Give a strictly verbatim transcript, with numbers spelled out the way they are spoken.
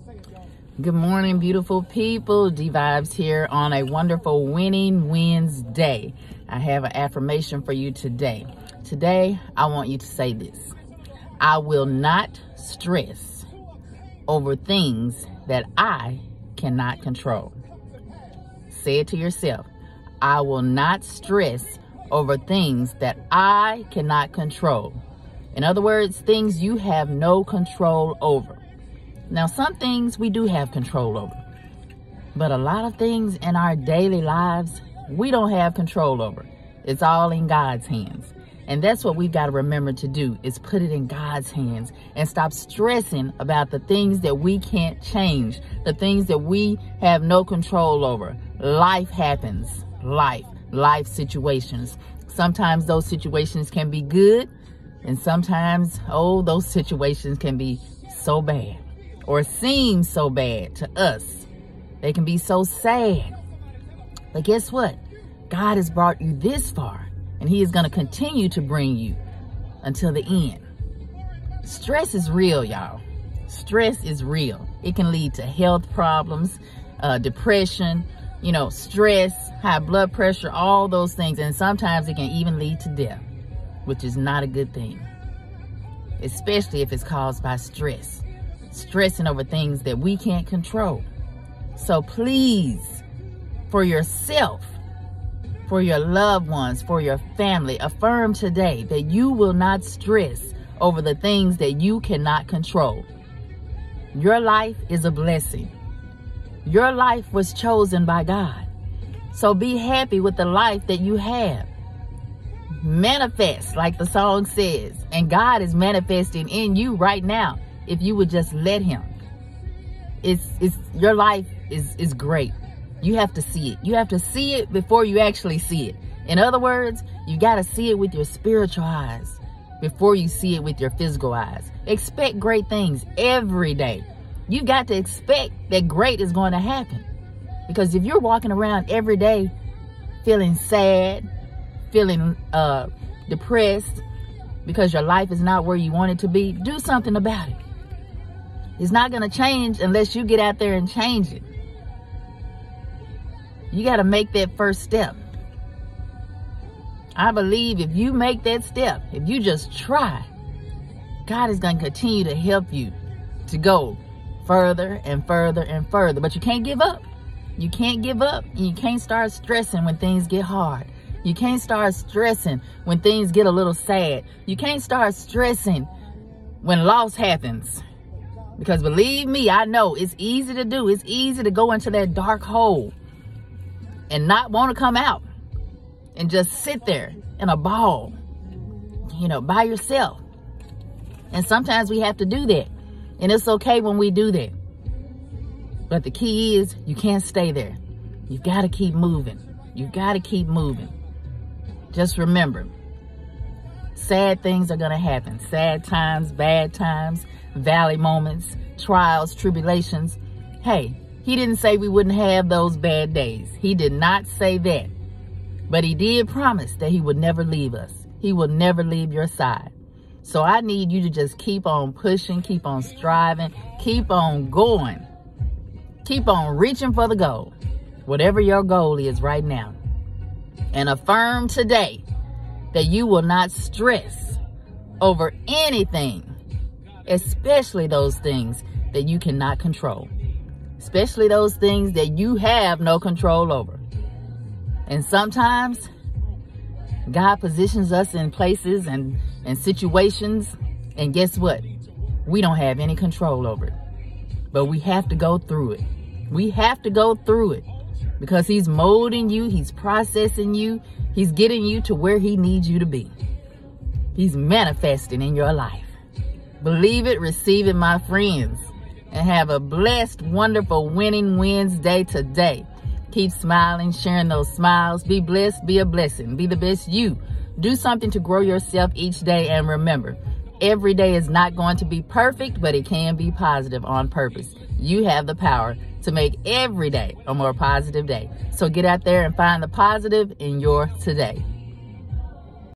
Good morning, beautiful people. D-Vibes here on a wonderful Winning Wednesday. I have an affirmation for you today. Today, I want you to say this. I will not stress over things that I cannot control. Say it to yourself. I will not stress over things that I cannot control. In other words, things you have no control over. Now, some things we do have control over, but a lot of things in our daily lives, we don't have control over. It's all in God's hands. And that's what we've got to remember to do, is put it in God's hands and stop stressing about the things that we can't change, the things that we have no control over. Life happens, life, life situations. Sometimes those situations can be good, and sometimes, oh, those situations can be so bad. Or seem so bad to us. They can be so sad. But guess what? God has brought you this far, and he is going to continue to bring you until the end. Stress is real, y'all. Stress is real. It can lead to health problems, uh, depression, you know, stress, high blood pressure, all those things. And sometimes it can even lead to death, which is not a good thing, especially if it's caused by stress. Stressing over things that we can't control. So please, for yourself, for your loved ones, for your family, affirm today that you will not stress over the things that you cannot control. Your life is a blessing. Your life was chosen by God. So be happy with the life that you have. Manifest, like the song says, and God is manifesting in you right now. If you would just let him. It's, it's, your life is, is great. You have to see it. You have to see it before you actually see it. In other words, you got to see it with your spiritual eyes before you see it with your physical eyes. Expect great things every day. You got to expect that great is going to happen. Because if you're walking around every day feeling sad, feeling uh, depressed, because your life is not where you want it to be, do something about it. It's not going to change unless you get out there and change it. You got to make that first step. I believe if you make that step, if you just try, God is going to continue to help you to go further and further and further. But you can't give up. You can't give up. And you can't start stressing when things get hard. You can't start stressing when things get a little sad. You can't start stressing when loss happens. Because believe me, I know it's easy to do. It's easy to go into that dark hole and not want to come out and just sit there in a ball, you know, by yourself. And sometimes we have to do that. And it's okay when we do that. But the key is you can't stay there. You've got to keep moving. You've got to keep moving. Just remember, sad things are going to happen. Sad times, bad times, valley moments, trials, tribulations. Hey, he didn't say we wouldn't have those bad days. He did not say that. But he did promise that he would never leave us. He will never leave your side. So I need you to just keep on pushing, keep on striving, keep on going. Keep on reaching for the goal, whatever your goal is right now. And affirm today that you will not stress over anything, especially those things that you cannot control, especially those things that you have no control over. And sometimes God positions us in places and, and situations, and guess what? We don't have any control over it, but we have to go through it. We have to go through it because he's molding you. He's processing you. He's getting you to where he needs you to be. He's manifesting in your life. Believe it, receive it, my friends, and have a blessed, wonderful Winning Wednesday today. Keep smiling, sharing those smiles. Be blessed, be a blessing. Be the best you. Do something to grow yourself each day. And remember, every day is not going to be perfect, but it can be positive on purpose. You have the power to make every day a more positive day. So get out there and find the positive in your today.